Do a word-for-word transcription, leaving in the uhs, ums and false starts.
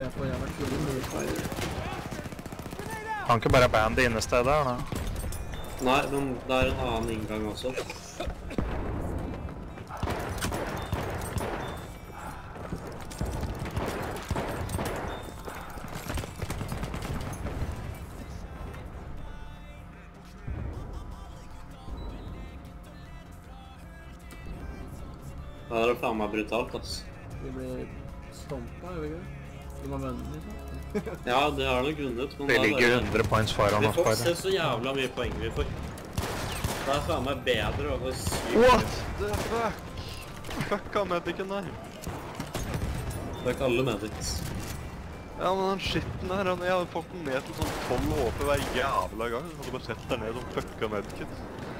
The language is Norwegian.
Jeg får gjerne kule mye. Kan ikke bare bande inne stedet her, da? Nei, men det er en annen inngang også. Det er faen meg brutalt, ass. Vi blir stompa, gjør vi ikke det? De må vende, liksom. Ja, det har nok grunnet, men Vi ligger hundre points foran vi oss får bare. se så jævla mye poeng vi får. Det er faen meg bedre å gå sykt. What the fuck? Fucka medicen der. Det er ikke alle medics. Ja, men den skitten her, han- jeg hadde fått den ned til sånn tolv H P hver jævla gang. Jeg hadde bare sett der ned som fucka medicen.